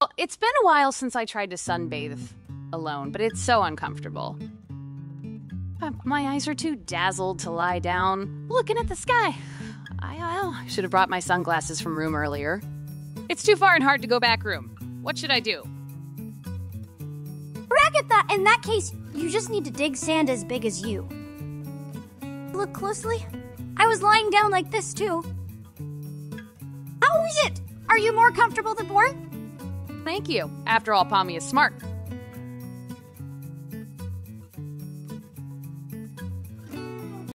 Well, it's been a while since I tried to sunbathe alone, but it's so uncomfortable. My eyes are too dazzled to lie down, looking at the sky. I should have brought my sunglasses from room earlier. It's too far and hard to go back room. What should I do? Ragatha, in that case, you just need to dig sand as big as you. Look closely. I was lying down like this too. How is it? Are you more comfortable than before? Thank you. After all, Pomni is smart.